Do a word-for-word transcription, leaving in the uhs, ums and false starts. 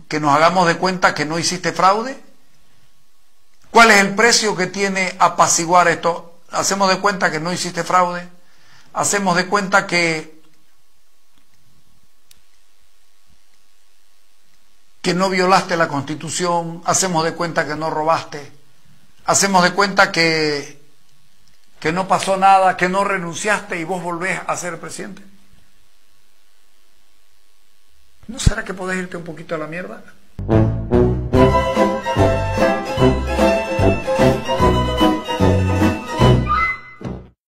que nos hagamos de cuenta que no hiciste fraude? ¿Cuál es el precio que tiene apaciguar esto? ¿Hacemos de cuenta que no hiciste fraude? ¿Hacemos de cuenta que, que no violaste la Constitución? ¿Hacemos de cuenta que no robaste? ¿Hacemos de cuenta que, que no pasó nada, que no renunciaste y vos volvés a ser presidente? ¿No será que podés irte un poquito a la mierda?